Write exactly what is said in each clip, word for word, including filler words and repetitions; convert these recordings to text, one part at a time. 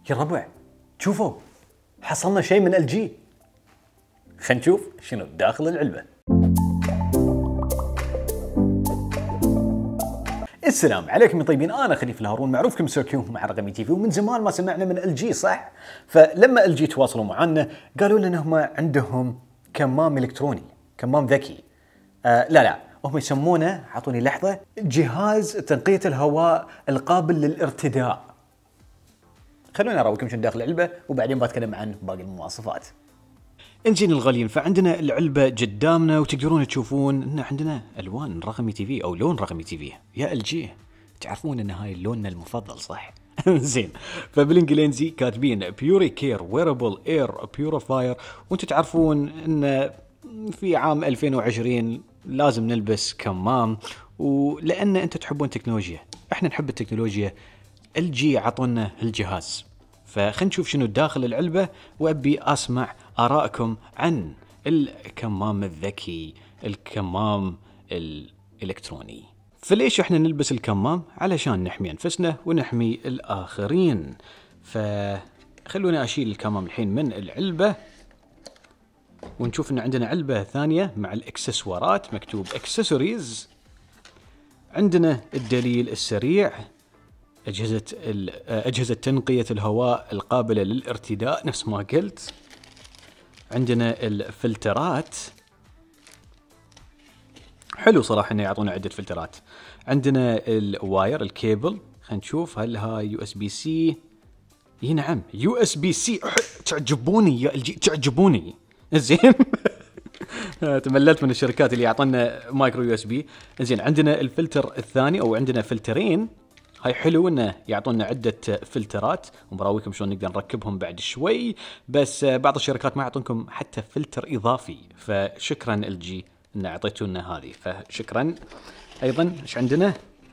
يا الربع شوفوا حصلنا شيء من ال جي. خلينا نشوف شنو داخل العلبة. السلام عليكم يا طيبين، انا خليفه الهارون معروف كمستر كيو مع رقمي تي في، ومن زمان ما سمعنا من ال جي صح؟ فلما ال جي تواصلوا معنا قالوا لنا هم عندهم كمام الكتروني، كمام ذكي. آه لا لا هم يسمونه، اعطوني لحظه، جهاز تنقية الهواء القابل للارتداء. خلونا اراويكم شنو داخل العلبه وبعدين بتكلم عن باقي المواصفات. انجين الغاليين، فعندنا العلبه قدامنا وتقدرون تشوفون ان عندنا الوان رقمي تي في او لون رقمي تي في. يا ال جي تعرفون ان هاي لوننا المفضل صح؟ زين، فبالانجليزي كاتبين بيوري كير ويربل اير بيوريفاير، وانتم تعرفون ان في عام ألفين وعشرين لازم نلبس كمام، ولان انتم تحبون التكنولوجيا احنا نحب التكنولوجيا. ال جي عطونا الجهاز، فخلينا نشوف شنو داخل العلبة وأبي أسمع آرائكم عن الكمام الذكي، الكمام الإلكتروني. فليش إحنا نلبس الكمام؟ علشان نحمي أنفسنا ونحمي الآخرين. فخلونا أشيل الكمام الحين من العلبة ونشوف إن عندنا علبة ثانية مع الإكسسوارات مكتوب إكسسوريز. عندنا الدليل السريع، أجهزة أجهزة تنقية الهواء القابلة للارتداء نفس ما قلت. عندنا الفلترات، حلو صراحة إنه يعطونا عدة فلترات. عندنا الواير الكيبل، خلينا نشوف هل هاي يو اس بي سي. اي نعم يو اس بي سي، تعجبوني يا الجي تعجبوني. زين. تمللت من الشركات اللي يعطونا مايكرو يو اس بي. زين، عندنا الفلتر الثاني او عندنا فلترين، هاي حلو انه يعطونا عدة فلترات وبراويكم شلون نقدر نركبهم بعد شوي، بس بعض الشركات ما يعطونكم حتى فلتر اضافي، فشكرا ال جي ان اعطيتونا هذه، فشكرا. ايضا ايش عندنا؟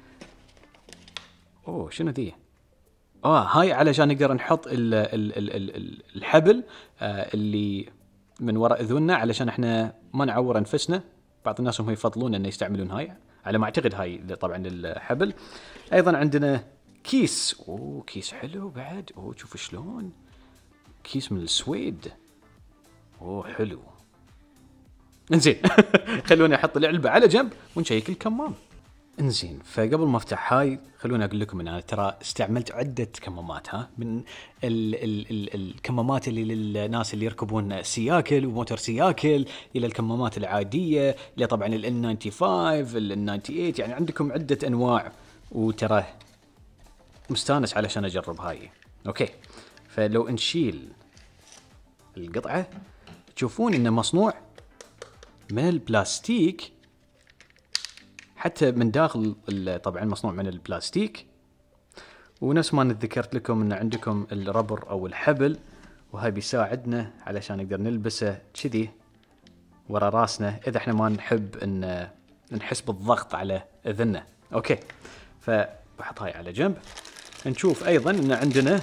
اوه شنو ذي؟ اه هاي علشان نقدر نحط ال ال ال ال الحبل آه اللي من وراء اذننا علشان احنا ما نعور انفسنا. بعض الناس هم يفضلون ان يستعملون هاي، على ما اعتقد هاي طبعا الحبل. ايضا عندنا كيس، اوه كيس حلو بعد، اوه شوف شلون، كيس من السويد، اوه حلو. انزين. خلوني احط العلبة على جنب ونشيك الكمام. انزين، فقبل ما افتح هاي خلوني اقول لكم ان انا ترى استعملت عده كمامات، ها، من ال ال ال الكمامات اللي للناس اللي يركبون سياكل وموتور سياكل، الى الكمامات العاديه، الى طبعا ال إن خمسة وتسعين ال إن ثمانية وتسعين، يعني عندكم عده انواع، وترى مستانس علشان اجرب هاي. اوكي، فلو نشيل القطعه تشوفون انه مصنوع من البلاستيك، حتى من داخل طبعا مصنوع من البلاستيك. ونفس ما ذكرت لكم ان عندكم الربر او الحبل، وهاي بيساعدنا علشان نقدر نلبسه كذي ورا راسنا اذا احنا ما نحب ان نحس بالضغط على اذننا. اوكي، فبحط هاي على جنب. نشوف ايضا ان عندنا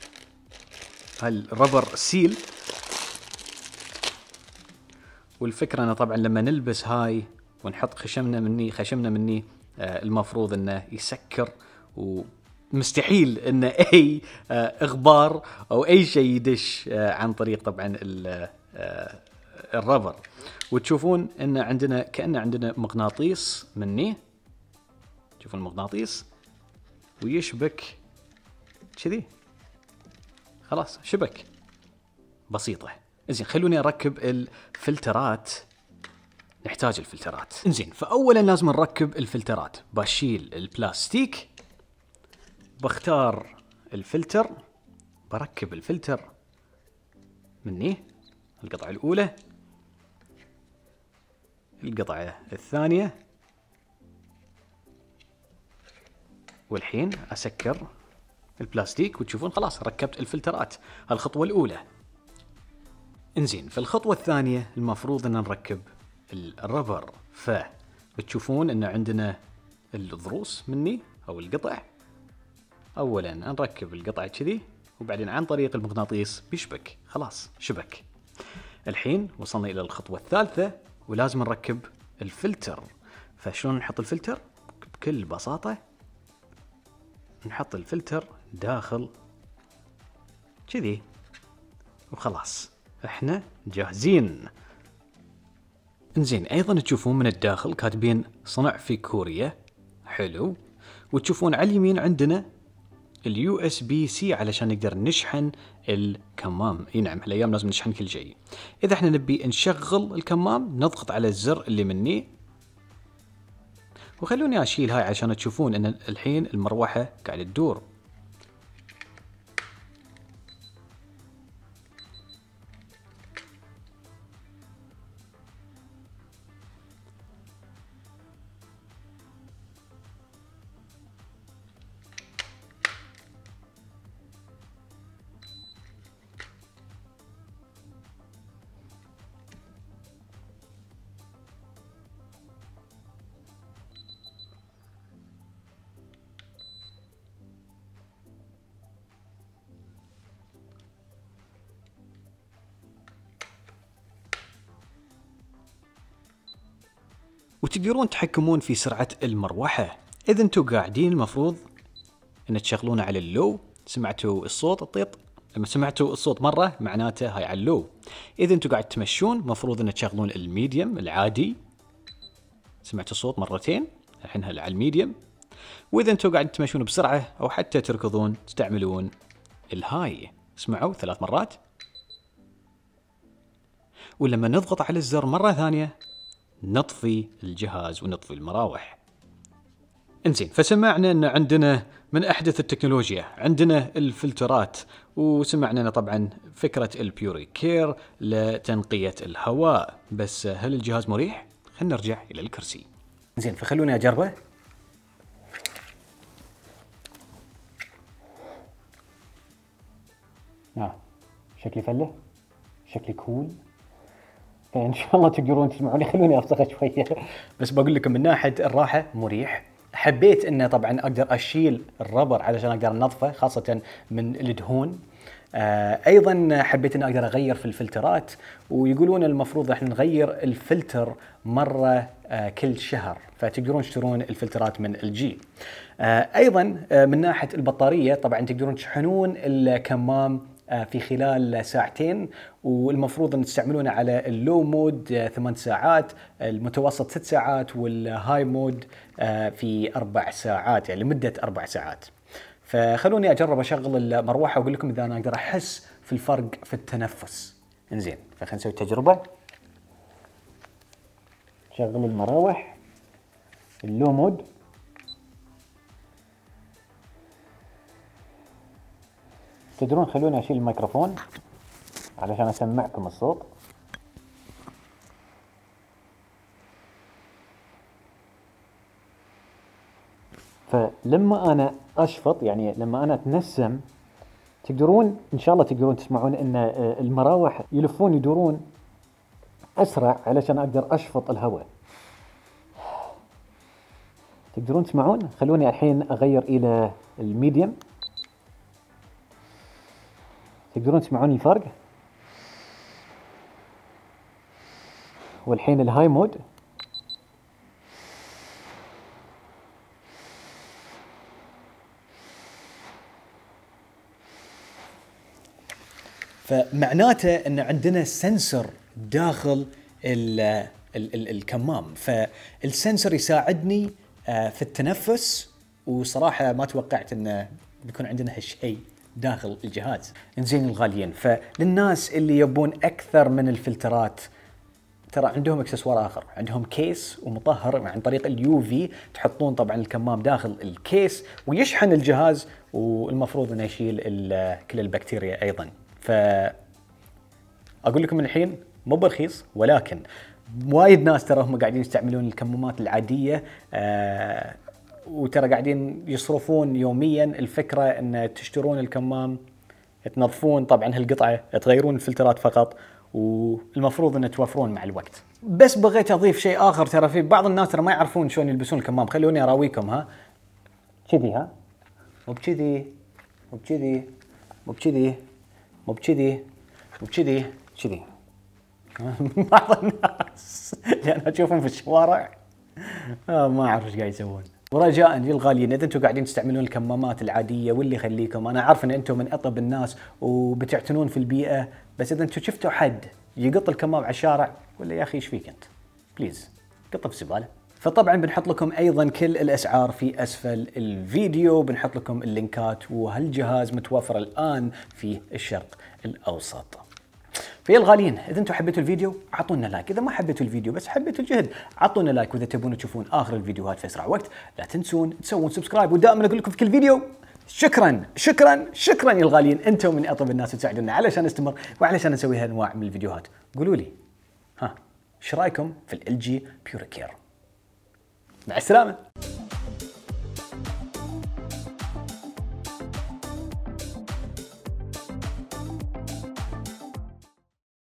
هالربر سيل، والفكرة انه طبعا لما نلبس هاي ونحط خشمنا مني خشمنا مني آه المفروض انه يسكر، ومستحيل انه اي آه اغبار او اي شيء يدش آه عن طريق طبعا آه الربر. وتشوفون ان عندنا كأن عندنا مغناطيس مني، تشوفون المغناطيس ويشبك كذي، خلاص شبك، بسيطة. زين، خلوني اركب الفلترات. نحتاج الفلترات. انزين، فاولا لازم نركب الفلترات. بشيل البلاستيك، بختار الفلتر، بركب الفلتر مني، القطعة الاولى، القطعة الثانية، والحين اسكر البلاستيك وتشوفون خلاص ركبت الفلترات. الخطوة الاولى. انزين، في الخطوة الثانية المفروض ان نركب الربر، فبتشوفون ان عندنا الضروس مني او القطع. اولا نركب القطعة كذي، وبعدين عن طريق المغناطيس بيشبك، خلاص شبك. الحين وصلنا الى الخطوة الثالثة ولازم نركب الفلتر. فشلون نحط الفلتر؟ بكل بساطة نحط الفلتر داخل كذي وخلاص احنا جاهزين. انزين ايضا تشوفون من الداخل كاتبين صنع في كوريا، حلو. وتشوفون على اليمين عندنا اليو اس بي سي علشان نقدر نشحن الكمام. اي نعم هالايام لازم نشحن كل شيء. اذا احنا نبي نشغل الكمام نضغط على الزر اللي مني، وخلوني اشيل هاي عشان تشوفون ان الحين المروحة قاعدة تدور. وتقدرون تحكمون في سرعة المروحة. إذا أنتم قاعدين المفروض أن تشغلونه على اللو. سمعتوا الصوت الطيط؟ لما سمعتوا الصوت مرة معناته هاي على اللو. إذا أنتم قاعد تمشون مفروض أن تشغلون الميديم العادي. سمعتوا الصوت مرتين، الحين هلا على الميديم. وإذا أنتم قاعد تمشون بسرعة أو حتى تركضون تستعملون الهاي. اسمعوا ثلاث مرات. ولما نضغط على الزر مرة ثانية نطفي الجهاز ونطفي المراوح. انزين فسمعنا ان عندنا من احدث التكنولوجيا، عندنا الفلترات، وسمعنا طبعا فكرة البيوري كير لتنقية الهواء. بس هل الجهاز مريح؟ خلينا نرجع الى الكرسي. زين فخلوني اجربه. اه شكلي فله، شكلي كول. ان شاء الله تقدرون تسمعوني. خلوني افسخ شويه. بس بقول لكم من ناحيه الراحه مريح. حبيت انه طبعا اقدر اشيل الربر علشان اقدر انظفه خاصه من الدهون. آه ايضا حبيت ان اقدر اغير في الفلترات، ويقولون المفروض احنا نغير الفلتر مره آه كل شهر، فتقدرون تشترون الفلترات من ال جي. آه ايضا آه من ناحيه البطاريه طبعا تقدرون تشحنون الكمام في خلال ساعتين، والمفروض ان تستعملونه على اللو مود ثمان ساعات، المتوسط ست ساعات، والهاي مود في اربع ساعات، يعني لمده اربع ساعات. فخلوني اجرب اشغل المروحه واقول لكم اذا انا اقدر احس في الفرق في التنفس. انزين فخلينا نسوي تجربه. شغل المراوح اللو مود. تدرون خلوني اشيل الميكروفون علشان اسمعكم الصوت. فلما انا اشفط، يعني لما انا اتنسم، تقدرون ان شاء الله تقدرون تسمعون ان المراوح يلفون يدورون اسرع علشان اقدر اشفط الهواء. تقدرون تسمعون؟ خلوني الحين اغير الى الميديم. تقدرون تسمعون الفرق؟ والحين الهاي مود. فمعناته ان عندنا سنسور داخل ال ال ال الكمام، فالسنسور يساعدني في التنفس، وصراحة ما توقعت انه بيكون عندنا هالشيء داخل الجهاز. انزين الغاليين، فللناس اللي يبون اكثر من الفلترات ترى عندهم اكسسوار اخر، عندهم كيس ومطهر عن طريق اليو في. تحطون طبعا الكمام داخل الكيس ويشحن الجهاز، والمفروض انه يشيل كل البكتيريا ايضا. ف اقول لكم من الحين مو برخيص، ولكن وايد ناس ترى هم قاعدين يستعملون الكمامات العاديه، آه وترى قاعدين يصرفون يوميا. الفكره ان تشترون الكمام، تنظفون طبعا هالقطعه، تغيرون الفلترات فقط، والمفروض ان توفرون مع الوقت. بس بغيت اضيف شيء اخر، ترى في بعض الناس ترى ما يعرفون شلون يلبسون الكمام. خلوني اراويكم. ها كذي، ها مو بكذي، مو بكذي، مو بكذي، مو بكذي، مو بكذي، كذي. بعض الناس لان اشوفهم في الشوارع آه ما اعرف ايش قاعد يسوون. ورجاء للغاليين، اذا انتم قاعدين تستعملون الكمامات العاديه واللي يخليكم، انا عارف ان انتم من اطيب الناس وبتعتنون في البيئه، بس اذا انتم شفتوا حد يقط الكمام على الشارع ولا يا اخي ايش فيك انت؟ بليز قطه في الزباله. فطبعا بنحط لكم ايضا كل الاسعار في اسفل الفيديو، بنحط لكم اللينكات، وهالجهاز متوفر الان في الشرق الاوسط. فيا الغاليين، اذا انتم حبيتوا الفيديو اعطونا لايك، اذا ما حبيتوا الفيديو بس حبيتوا الجهد اعطونا لايك، واذا تبون تشوفون اخر الفيديوهات في اسرع وقت لا تنسون تسوون سبسكرايب. ودائما اقول لكم في كل فيديو شكرا شكرا شكرا يا الغاليين، انتم من اطيب الناس وتساعدونا علشان نستمر وعلشان نسوي هالانواع من الفيديوهات. قولوا لي ها ايش رايكم في ال جي بيوريكير؟ مع السلامه.